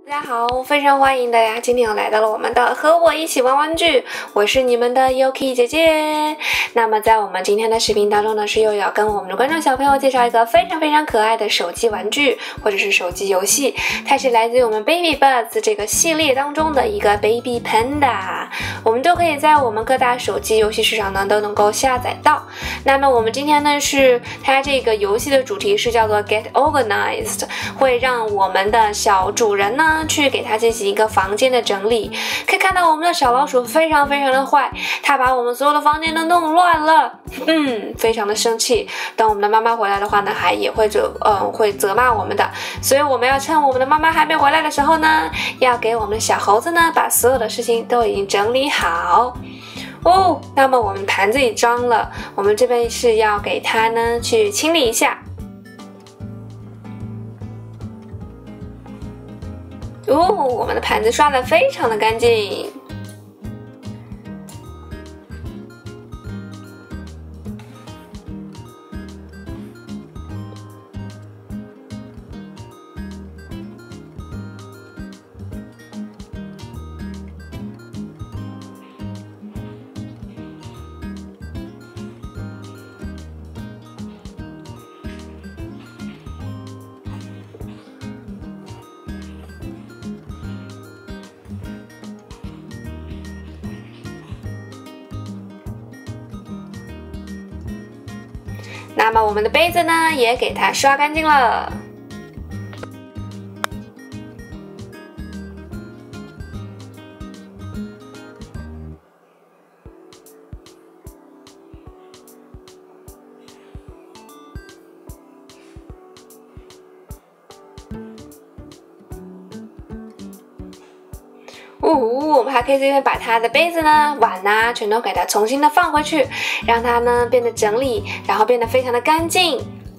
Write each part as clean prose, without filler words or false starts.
大家好，非常欢迎大家今天又来到了我们的和我一起玩玩具，我是你们的 Yuki 姐姐。那么在我们今天的视频当中呢，是又要跟我们的观众小朋友介绍一个非常可爱的手机玩具或者是手机游戏，它是来自于我们 Baby Buds 这个系列当中的一个 Baby Panda， 我们都可以在我们各大手机游戏市场呢都能够下载到。那么我们今天呢是它这个游戏的主题是叫做 Get Organized， 会让我们的小主人呢去给它进行一个房间的整理。可以看到我们的小老鼠非常的坏，它把我们所有的房间都弄乱了，非常的生气。等我们的妈妈回来的话呢，也会责骂我们的。所以我们要趁我们的妈妈还没回来的时候呢，要给我们的小猴子呢把所有的事情都已经整理好。那么我们盘子也脏了，我们这边是要给它呢去清理一下。我们的盘子刷得非常的干净。那么我们的杯子呢也给它刷干净了。我们还可以这边把它的杯子呢、碗呐，全都给它重新的放回去，让它呢变得整理，然后变得非常的干净。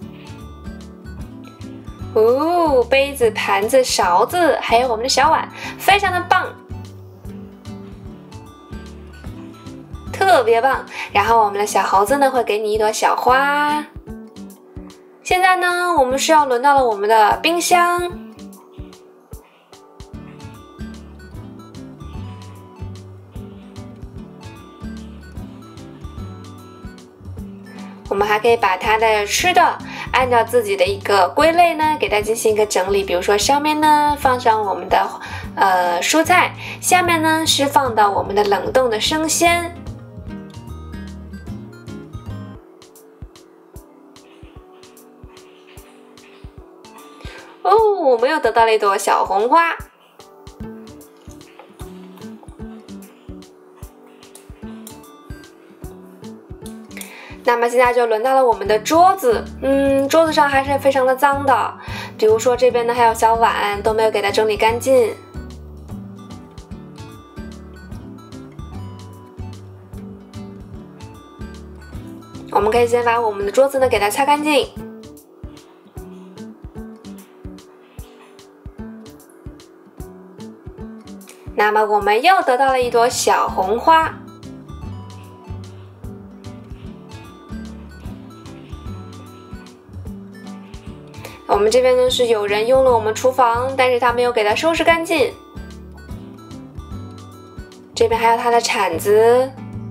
杯子、盘子、勺子，还有我们的小碗，非常的棒，特别棒。然后我们的小猴子呢会给你一朵小花。现在呢，我们是要轮到了我们的冰箱。我们还可以把它的吃的按照自己的一个归类呢，给它进行一个整理。比如说上面呢放上我们的蔬菜，下面呢是放到我们的冷冻的生鲜。我们又得到了一朵小红花。那么现在就轮到了我们的桌子，桌子上还是非常的脏的，比如说这边呢还有小碗都没有给它整理干净。我们可以先把我们的桌子呢给它擦干净。那么我们又得到了一朵小红花。我们这边呢是有人用了我们厨房，但是他没有给它收拾干净。这边还有它的铲子，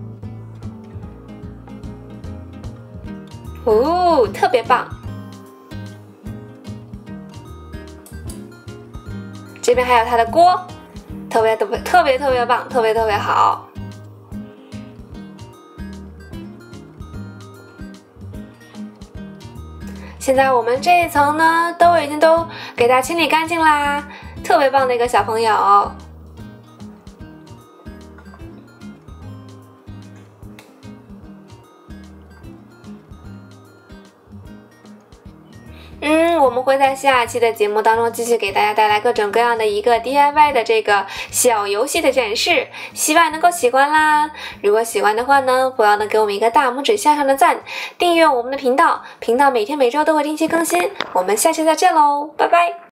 特别棒。这边还有它的锅，特别棒，特别好。现在我们这一层呢已经给它清理干净啦，特别棒的一个小朋友。我们会在下期的节目当中继续给大家带来各种各样的一个 DIY 的这个小游戏的展示，希望能够喜欢啦。如果喜欢的话呢，不要给我们一个大拇指向上的赞，订阅我们的频道，每天每周都会定期更新。我们下期再见喽，拜拜。